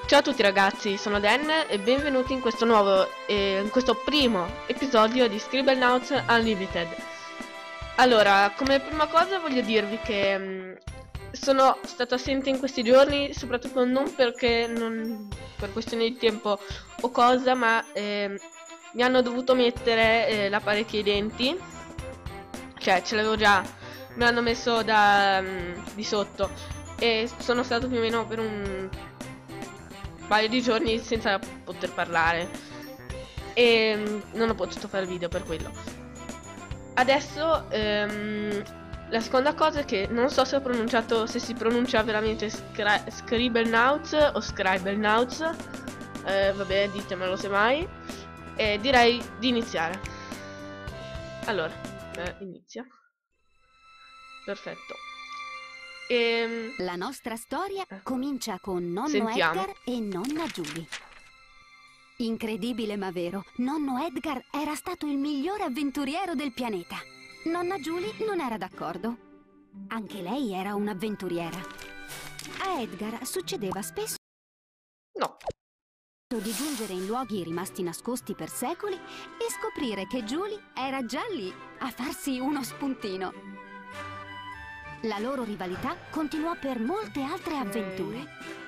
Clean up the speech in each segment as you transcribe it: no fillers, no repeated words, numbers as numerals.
Ciao a tutti ragazzi, sono Dan e benvenuti in questo in questo primo episodio di Scribblenauts Unlimited. Allora, come prima cosa voglio dirvi che sono stato assente in questi giorni, soprattutto non perché per questione di tempo o cosa, ma mi hanno dovuto mettere l'apparecchio ai denti, cioè ce l'avevo già, me l'hanno messo di sotto e sono stato più o meno per un paio di giorni senza poter parlare e non ho potuto fare video per quello. Adesso la seconda cosa è che non so se se si pronuncia veramente Scribblenauts o Scribblenauts, vabbè, ditemelo semmai, e direi di iniziare. Allora, inizia. Perfetto. La nostra storia comincia con nonno Sentiamo. Edgar e nonna Julie. Incredibile ma vero, nonno Edgar era stato il migliore avventuriero del pianeta. Nonna Julie non era d'accordo. Anche lei era un'avventuriera. A Edgar succedeva spesso No. di giungere in luoghi rimasti nascosti per secoli e scoprire che Julie era già lì a farsi uno spuntino. La loro rivalità continuò per molte altre avventure.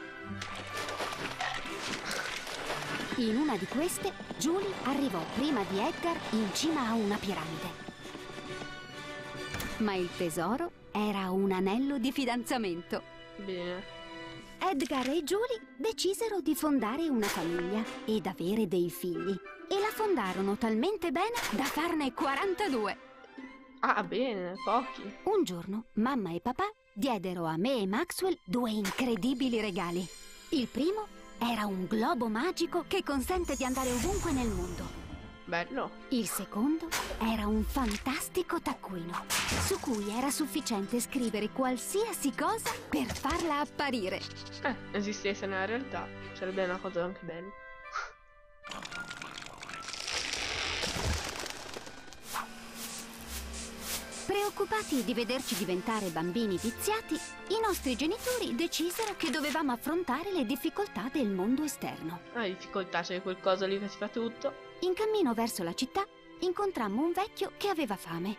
In una di queste, Julie arrivò prima di Edgar in cima a una piramide. Ma il tesoro era un anello di fidanzamento. Bene. Edgar e Julie decisero di fondare una famiglia ed avere dei figli. E la fondarono talmente bene da farne 42. Ah, bene, pochi. Un giorno, mamma e papà diedero a me e Maxwell due incredibili regali. Il primo era un globo magico che consente di andare ovunque nel mondo. Bello. Il secondo era un fantastico taccuino, su cui era sufficiente scrivere qualsiasi cosa per farla apparire. Esistesse nella realtà, sarebbe una cosa anche bella. Preoccupati di vederci diventare bambini viziati, i nostri genitori decisero che dovevamo affrontare le difficoltà del mondo esterno. Difficoltà, c'è qualcosa lì che si fa tutto. In cammino verso la città, incontrammo un vecchio che aveva fame.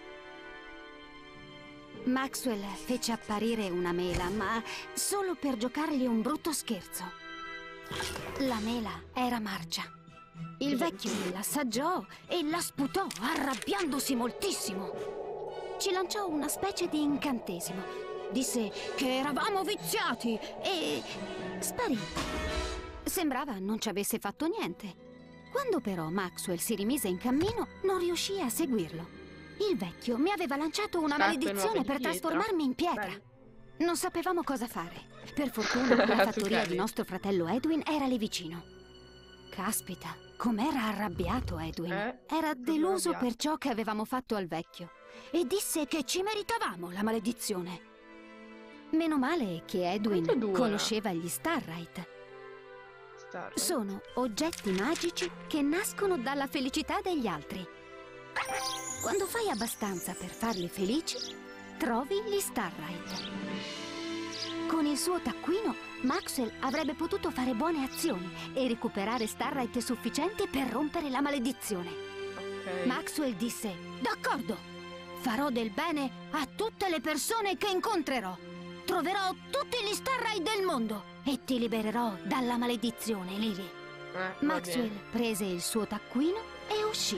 Maxwell fece apparire una mela, ma solo per giocargli un brutto scherzo. La mela era marcia. Il vecchio l'assaggiò e la sputò, arrabbiandosi moltissimo. Ci lanciò una specie di incantesimo. Disse che eravamo viziati e sparì. Sembrava non ci avesse fatto niente. Quando però Maxwell si rimise in cammino, non riuscì a seguirlo. Il vecchio mi aveva lanciato una maledizione per trasformarmi in pietra. Bello. Non sapevamo cosa fare. Per fortuna la fattoria di nostro fratello Edwin era lì vicino. Caspita, com'era arrabbiato Edwin. Era deluso per ciò che avevamo fatto al vecchio e disse che ci meritavamo la maledizione. Meno male che Edwin conosceva gli Starlight. Sono oggetti magici che nascono dalla felicità degli altri. Quando fai abbastanza per farli felici, trovi gli Starlight. Con il suo taccuino, Maxwell avrebbe potuto fare buone azioni e recuperare Starlight sufficienti per rompere la maledizione. Maxwell disse: d'accordo, farò del bene a tutte le persone che incontrerò. Troverò tutti gli Starlight del mondo e ti libererò dalla maledizione, Lily. Maxwell prese il suo taccuino e uscì.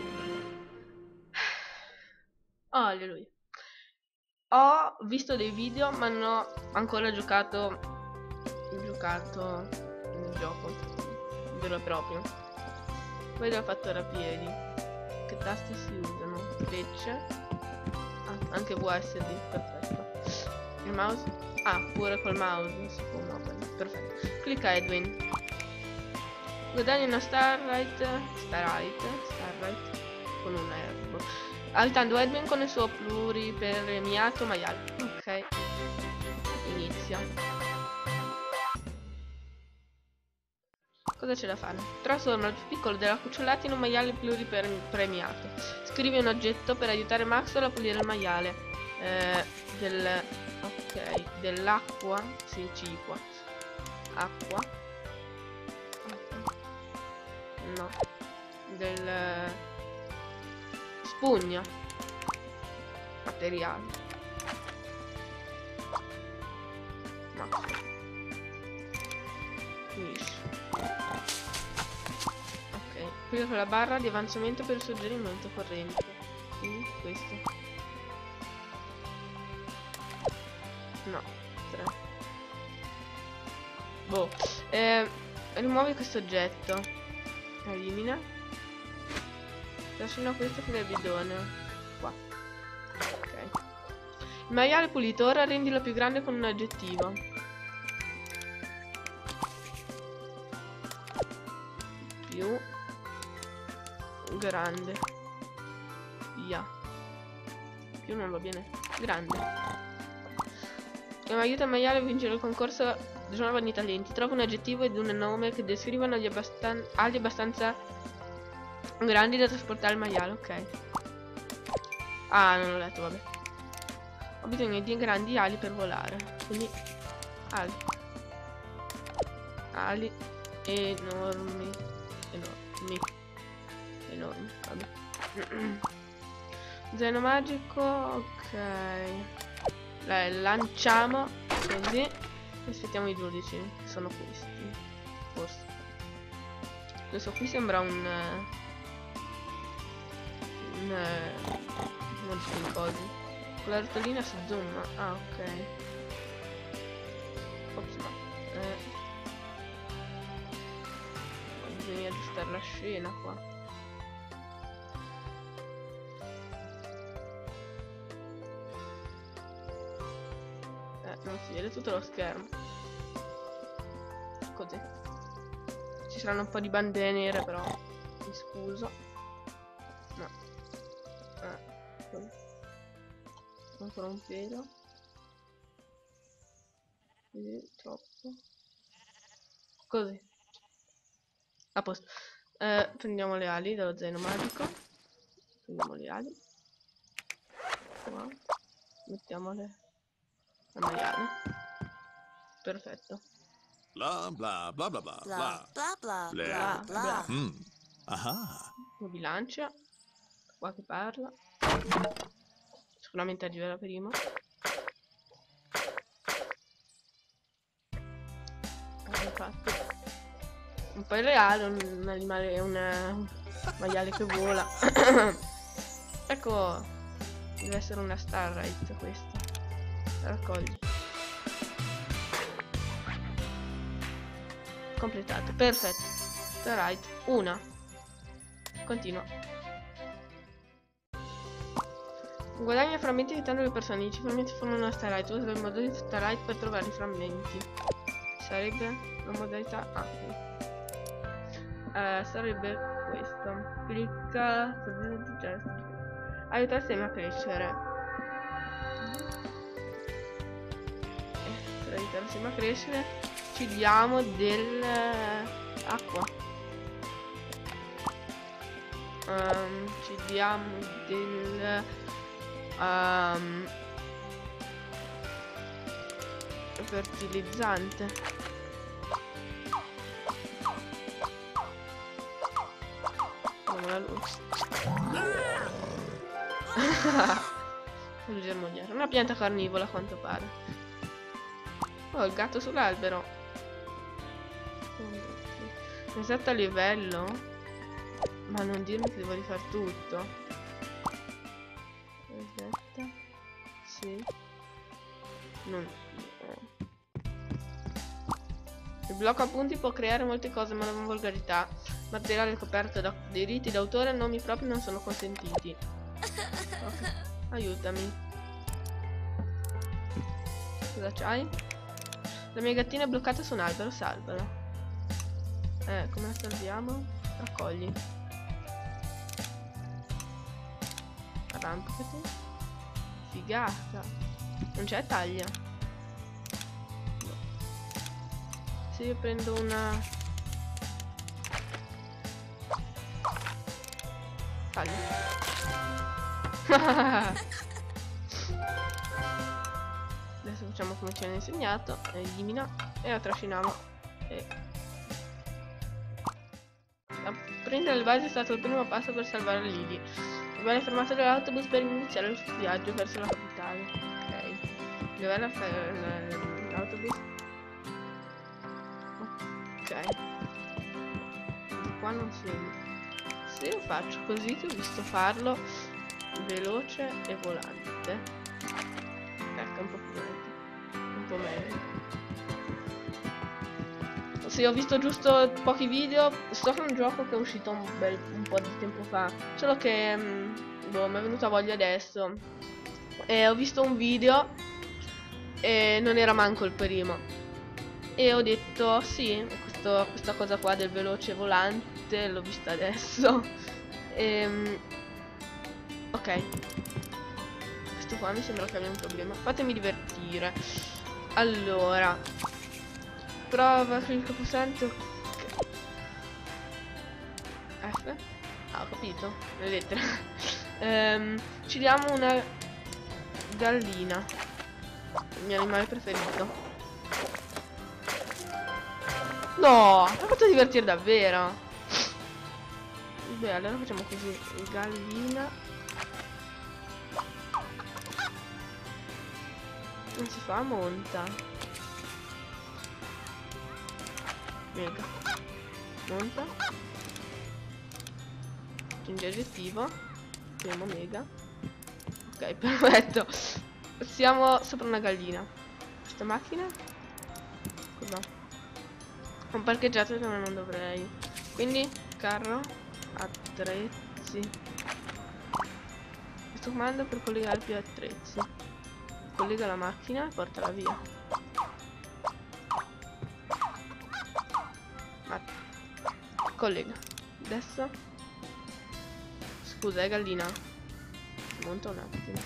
Oh, alleluia. Ho visto dei video, ma non ho ancora giocato il gioco vero e proprio. Poi l'ho fatto rapiedi. Che tasti si usano? Frecce. Anche WSD, perfetto. Il mouse? Pure col mouse non si può muovere. Perfetto. Clicca Edwin. Guadagni una Starlight con un erbo. Aiutando Edwin con il suo pluripremiato maiale. Ok. Inizia. Cosa c'è da fare? Trasforma il più piccolo della cucciolata in un maiale pluripremiato. Scrivi un oggetto per aiutare Maxwell a pulire il maiale. Dell'acqua. Sì, ciqua. Acqua. del spugna. Materiali. No. Finisce. Ok, qui con la barra di avanzamento per il suggerimento corrente. Quindi questo. No, 3. Boh. Rimuovi questo oggetto. Elimina. Trascina questo con il bidone. Qua. Ok. Il maiale pulito. Ora rendilo più grande con un aggettivo. Più grande. Via. Più non va bene. Grande. E aiuta il maiale a vincere il concorso Giovani Talenti. Trova un aggettivo ed un nome che descrivano ali abbastanza grandi da trasportare il maiale, ok. Ah, non l'ho letto, vabbè. Ho bisogno di grandi ali per volare. Quindi ali. Ali enormi. Enormi, vabbè. Zaino magico, ok. Lanciamo così e aspettiamo i giudici, che sono questi, forse. Questo qui sembra un cosi. Con la rotolina si zoom. Ah, ok. Ops, no. Bisogna aggiustare la scena qua. Non si vede tutto lo schermo. Così. Ci saranno un po' di bandine nere, però mi scuso. No. Così. Ancora un pelo. Così, troppo. Così. A posto. Prendiamo le ali dallo zaino magico. Prendiamo le ali. Qua. Mettiamole. La maiale. Perfetto. Bla bla bla bla bla Bla bla bla Bla, bla bla. Aha. Lo bilancia. Qua che parla. Sicuramente arriverà prima. Infatti. Un po' irreale, un animale, un maiale che vola. Ecco. Deve essere una Starlight questa. Raccogli. Completato, perfetto. Starlight, una. Continua. Guadagna frammenti aiutando le persone. I frammenti formano una Starlight. Usa il modo di Starlight per trovare i frammenti. Sarebbe la modalità A. Sarebbe questo. Clicca per gesto. Aiuta il seme a crescere. Per aiutare il seme a crescere ci diamo dell'acqua. Ci diamo del fertilizzante. Vediamo la luce. Un germogliare. Una pianta carnivora a quanto pare. Oh, il gatto sull'albero. Esatto a livello. Ma non dirmi che devo rifare tutto. Aspetta. Sì. Non. Il blocco appunti può creare molte cose, ma non volgarità. Materiale coperto da diritti d'autore, nomi propri non sono consentiti. Okay. Aiutami. Cosa c'hai? La mia gattina è bloccata su un albero, salvala. Come la salviamo? Raccogli. Arrampicati. Figata. Non c'è taglia. No. Se io prendo una... Taglia. Adesso facciamo come ci hanno insegnato. Elimina. E la trasciniamo. E... sprintare le basi è stato il primo passo per salvare Lily. Viene fermato dall'autobus per iniziare il suo viaggio verso la capitale. Ok. Dov'è l'autobus? Ok. Qua non si... Se io faccio così, che ho visto farlo veloce e volante. Ecco, un po' più lento. Un po' meglio. Sì, ho visto giusto pochi video. Sto con un gioco che è uscito un po' di tempo fa. Solo che boh, mi è venuta voglia adesso. E ho visto un video e non era manco il primo. E ho detto sì, questa cosa qua del veloce volante l'ho vista adesso. Ok. Questo qua mi sembra che abbia un problema. Fatemi divertire. Allora, prova clicca pulsante. F. Ah, ho capito. Le lettere. Ci diamo una gallina. Il mio animale preferito. No, mi ha fatto divertire davvero. Beh, allora facciamo così. Gallina. Non si fa, monta. Mega. Monta. Aggiungi aggettivo. Primo mega. Ok, perfetto. Siamo sopra una gallina. Questa macchina? Cos'ho? Un parcheggiato dove non dovrei. Quindi carro, attrezzi. Questo comando per collegare più attrezzi. Collega la macchina e portala via. Collega. Adesso. Scusa, è gallina. Monta un attimo.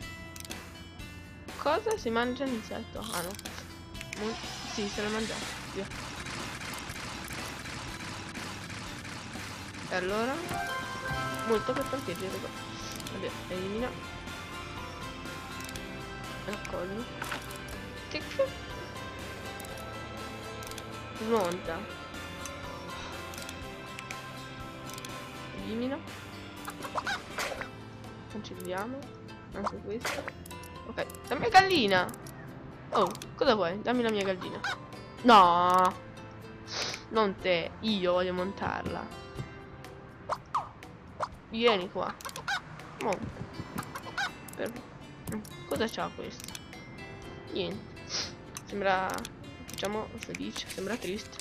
Cosa? Si mangia l'insetto? Ah no. Sì, se l'ha mangiato. Via. E allora? Molto per parcheggiare. Vabbè, elimina. Raccogli. Tic. Smonta. Elimina. Cancelliamo. Anche questo. Ok, la mia gallina. Oh, cosa vuoi? Dammi la mia gallina. No, non te. Io voglio montarla. Vieni qua. Monta. Cosa c'ha questo? Niente. Sembra... Facciamo felice. Sembra triste.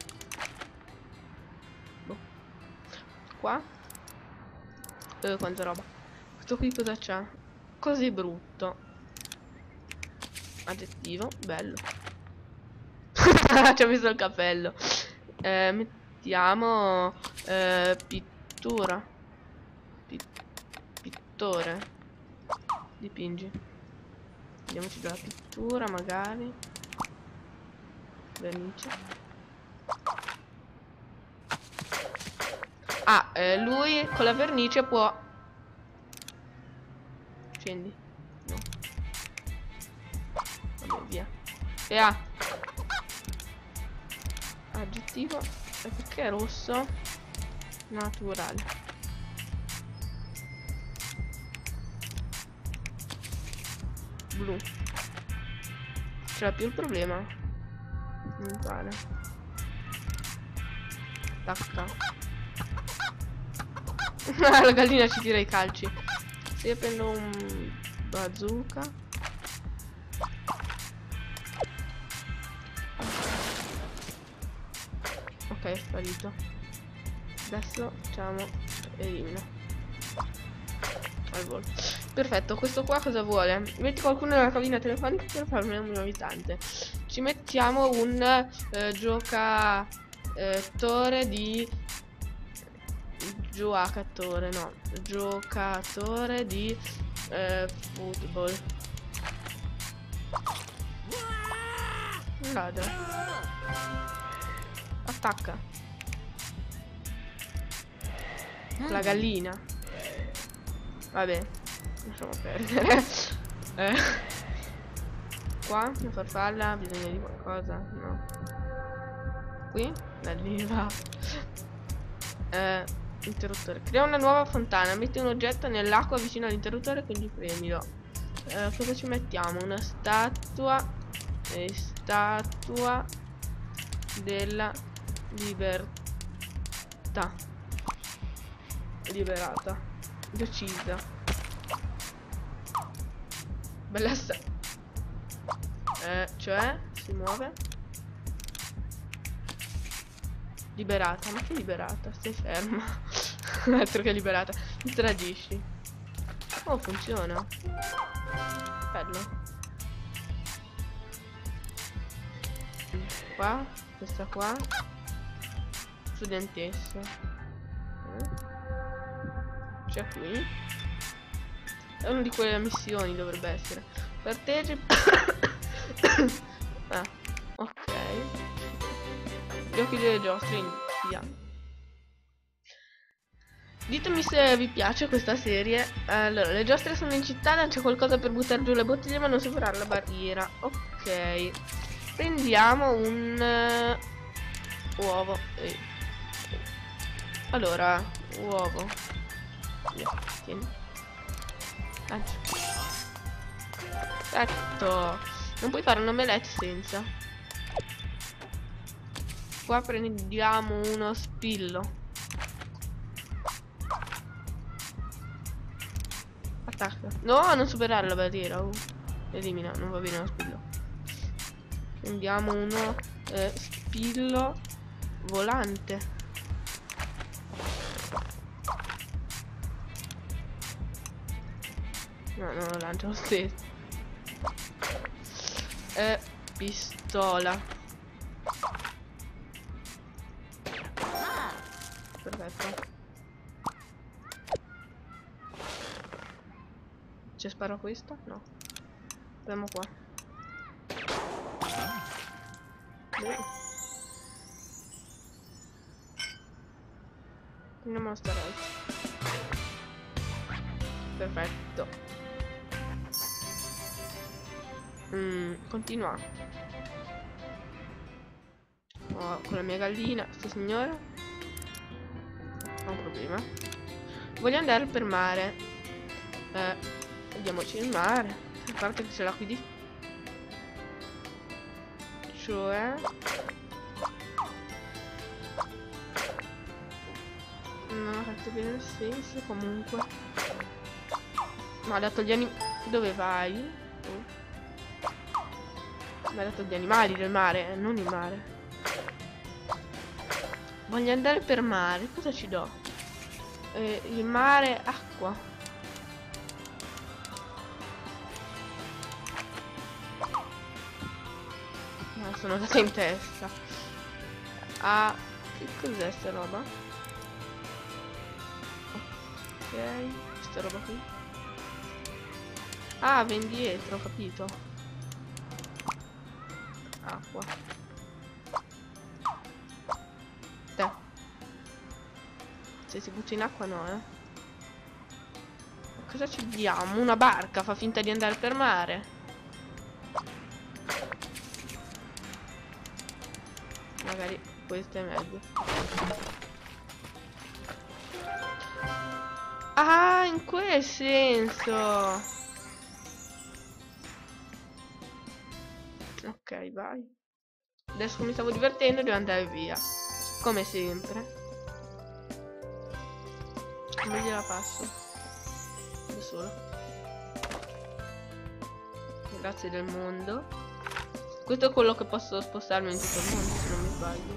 Boh. Qua. Quanta roba. Questo qui cosa c'ha? Così brutto. Aggettivo. Bello. Ci ho messo il cappello. Mettiamo... pittura. Pittore. Dipingi. Vediamoci della pittura magari. Vernice. Ah, lui con la vernice può... Scendi. No. Vabbè, via. E ha aggettivo. E perché è rosso? Naturale. Blu. C'era più il problema. Non pare. Tacca. La gallina ci tira i calci. Se io prendo un bazooka. Ok, è sparito. Adesso facciamo elimina. Al volo. Perfetto, questo qua cosa vuole? Metti qualcuno nella cabina telefonica per farmi un abitante. Ci mettiamo un giocatore di... Giocatore, no. Giocatore di football. Ladra. Attacca. La gallina. Vabbè, lasciamo perdere. Qua, una farfalla, bisogna di qualcosa? No. Qui, la leva. Interruttore. Crea una nuova fontana. Metti un oggetto nell'acqua vicino all'interruttore, quindi premilo. Cosa ci mettiamo? Una statua. Statua della libertà. Liberata. Decisa. Bella cioè, si muove. Liberata, ma che liberata? Stai ferma. Altro che liberata. Interagisci. Oh, funziona. Bello. Qua, questa qua. Studentessa. C'è qui. È una di quelle missioni, dovrebbe essere. Partecipa. Ah, ok. Gli occhi delle giostre in via. Ditemi se vi piace questa serie. Allora, le giostre sono in città, non c'è qualcosa per buttare giù le bottiglie ma non superare la barriera. Ok. Prendiamo un uovo. Allora, uovo. Tieni. Perfetto. Non puoi fare un omelette senza. Qua prendiamo uno spillo. Attacca. No, non superare la barriera. Elimina, non va bene lo spillo. Prendiamo uno spillo volante. No, non lo lancio lo stesso. Pistola. Perfetto. Ci sparo questa? No. Andiamo qua. Andiamo a stare alto. Perfetto. Continua. Oh, con la mia gallina, sta signora. Ho un problema. Voglio andare per mare. Andiamoci in mare. A parte che ce l'ha qui di. Cioè. Non ho fatto bene il senso comunque. Ma ha dato gli animali. Dove vai? Mi ha dato gli animali del mare, non il mare. Voglio andare per mare, cosa ci do? Il mare, acqua. No, sono andata in testa. Ah, che cos'è sta roba? Ok, questa roba qui. Ah, va indietro, ho capito. Acqua. Se si butta in acqua no, Cosa ci diamo? Una barca, fa finta di andare per mare. Magari questo è meglio. Ah, in quel senso. Ok, vai. Adesso mi stavo divertendo, devo andare via. Come sempre. Come gliela passo? Da solo. Grazie del mondo. Questo è quello che posso spostarmi in tutto il mondo, se non mi sbaglio.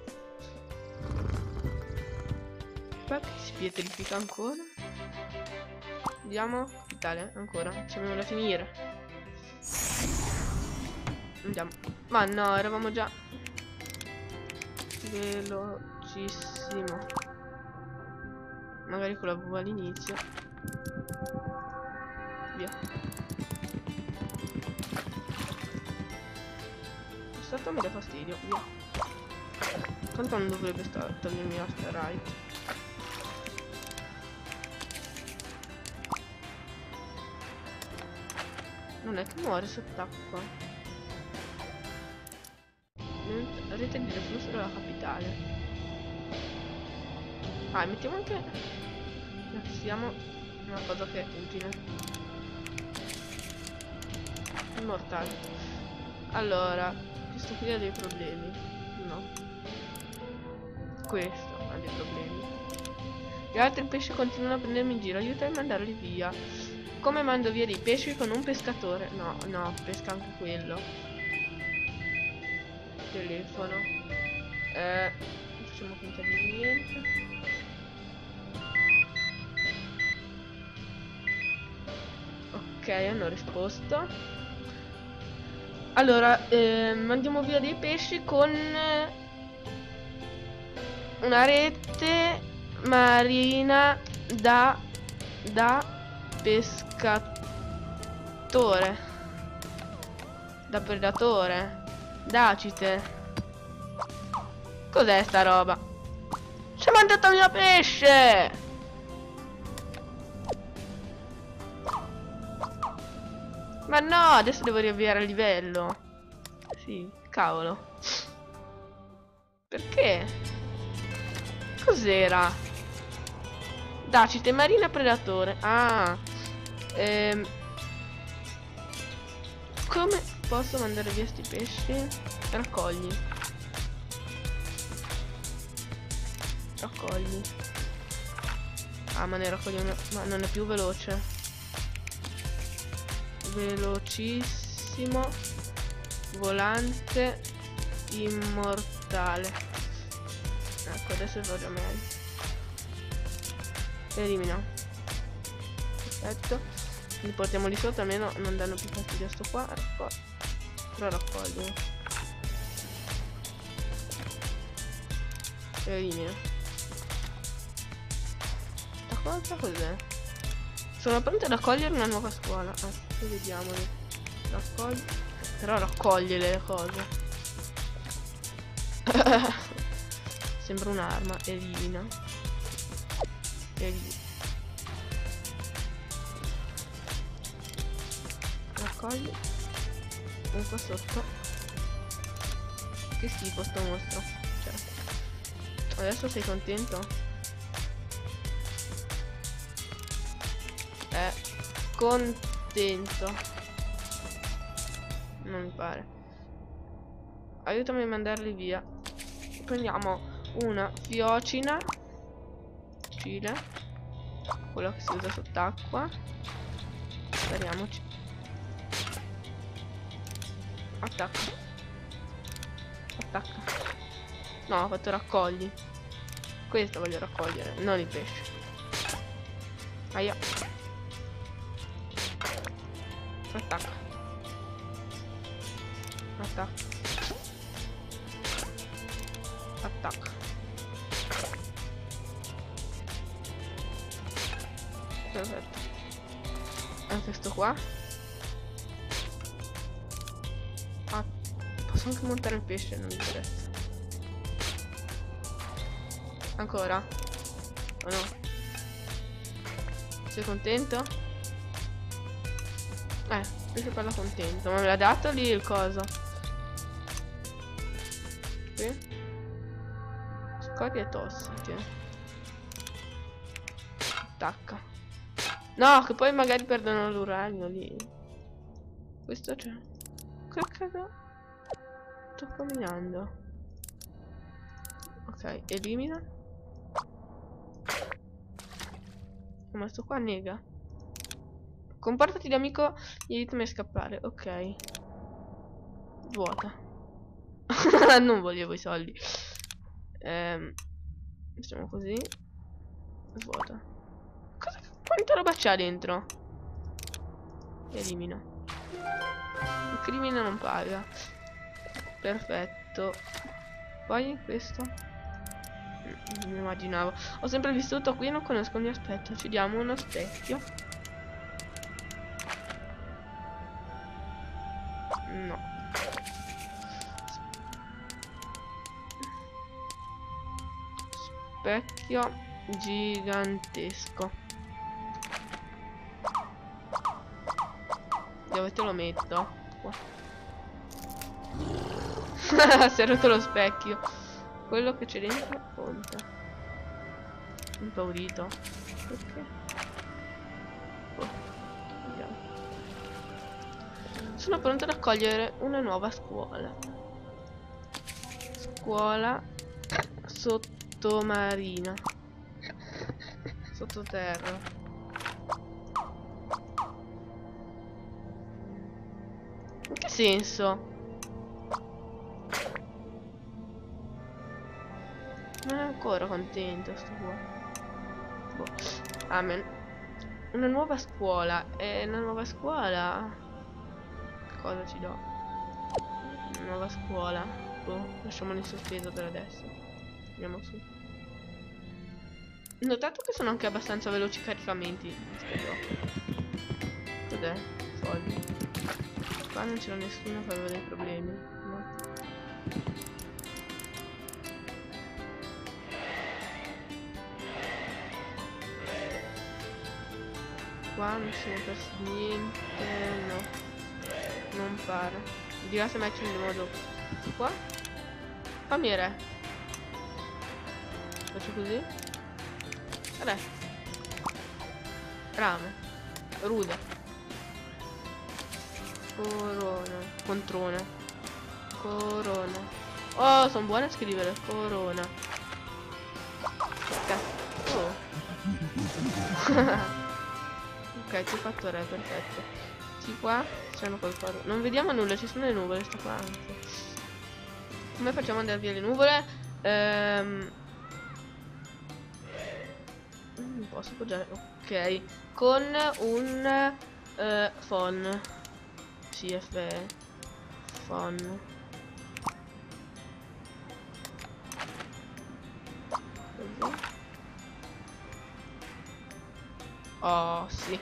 Qua che si pietrifica ancora. Andiamo. Italia, ancora. Ci dobbiamo da finire. Andiamo. Ma no, eravamo già velocissimo. Magari con la V all'inizio. Via. Questo mi dà fastidio. Via. Tanto non dovrebbe togliermi la right. Non è che muore sott'acqua. Rete di reflusso della capitale. Ah, mettiamo anche... Siamo una cosa che è utile. Immortale. Allora, questo qui ha dei problemi. No. Questo ha dei problemi. Gli altri pesci continuano a prendermi in giro. Aiuta a mandarli via. Come mando via dei pesci con un pescatore? No, no, pesca anche quello. Telefono. Facciamo finta di niente. Ok, hanno risposto. Allora, mandiamo via dei pesci con una rete marina da pescatore, da predatore, d'acite. Cos'è sta roba? Ci ha mandato via pesce! Ma no, adesso devo riavviare il livello. Sì, cavolo. Perché? Cos'era? D'acite marina predatore. Ah. Come posso mandare via sti pesci? Raccogli. Raccogli. Ah, ma ne raccogli una. Ma non è più veloce. Velocissimo. Volante. Immortale. Ecco, adesso va già meglio. Elimina. Perfetto. Li portiamo lì sotto, almeno non danno più fastidio a sto qua. Però raccogliono. Elimina. La cosa cos'è? Sono pronte ad accogliere una nuova scuola. Vediamoli. Raccogli. Però raccoglie le cose. Sembra un'arma. Elimina. Elimina. Raccogli. Un qua sotto. Che schifo sto mostro. Cioè. Adesso sei contento? Contento. Non mi pare. Aiutami a mandarli via. Prendiamo una fiocina. Cile. Quello che si usa sott'acqua. Speriamoci. Attacca. Attacca. No, ho fatto raccogli. Questo voglio raccogliere, non i pesci. Aia. Attacca. Attacca. Attacca. Perfetto. Anche sto qua. Ah, posso anche montare il pesce, non mi interessa. Ancora? O no? Sei contento? Pesce parla contento. Ma me l'ha dato lì il coso? Qui? Scorie tossiche. Attacca. No, che poi magari perdono l'uranio lì. Questo c'è. Che cazzo? Sto camminando. Ok, elimina. Ma sto qua nega. Comportati da amico e aiutami a scappare. Ok. Vuota. Non volevo i soldi. Facciamo così. Vuota. Quanta roba c'ha dentro? Elimina. Il crimine non paga. Perfetto. Poi questo. Non mi immaginavo. Ho sempre vissuto qui e non conosco il mio aspetto. Ci diamo uno specchio. No. Specchio gigantesco. Dove te lo metto? Qua. Si è rotto lo specchio. Quello che c'è dentro conta. Impaurito. Perché? Oh, vediamo. Sono pronto ad accogliere una nuova scuola. Scuola sottomarina. Sottoterra. In che senso? Non è ancora contento sto qua. Boh. Amen. Una nuova scuola. E una nuova scuola. Cosa ci do? Una nuova scuola. Boh, lasciamolo in sospeso per adesso. Andiamo su. Ho notato che sono anche abbastanza veloci i caricamenti in questo gioco. Cos'è? Soldi. Qua non c'era nessuno che aveva dei problemi. No. Qua non si è perso niente. No. Non pare. Dirà se mai accendiamo dopo. Qua? Fammi re. Faccio così. Re. Rame. Ruda. Corona. Controna. Corona. Oh, sono buona a scrivere. Corona. Oh. Ok, ti ho fatto re, perfetto. Sì, qua c'hanno qualcosa. Non vediamo nulla, ci sono le nuvole, sta qua anche. Come facciamo ad andare via le nuvole? Non posso appoggiare. Ok. Con un phon. CF phon. Così. Oh, sì.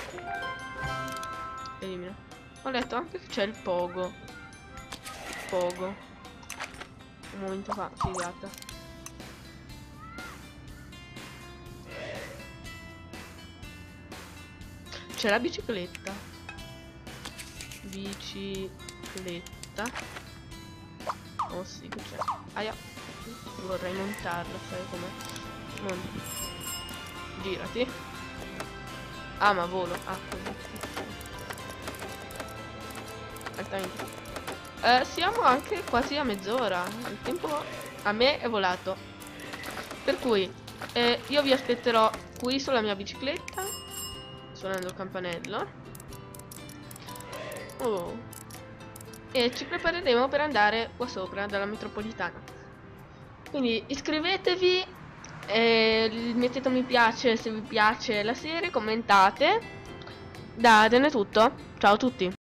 Elimina. Ho letto anche che c'è il pogo. Pogo. Un momento fa, figata. C'è la bicicletta. Bicicletta. Oh sì che c'è. Aia. Vorrei montarla, sai com'è? Non. Girati. Ah, ma volo. Ah, così. Altamente. Siamo anche quasi a mezz'ora. Il tempo a me è volato. Per cui io vi aspetterò qui sulla mia bicicletta, suonando il campanello. Oh. E ci prepareremo per andare qua sopra dalla metropolitana. Quindi iscrivetevi, mettete un mi piace se vi piace la serie, commentate. Da Aden è tutto. Ciao a tutti.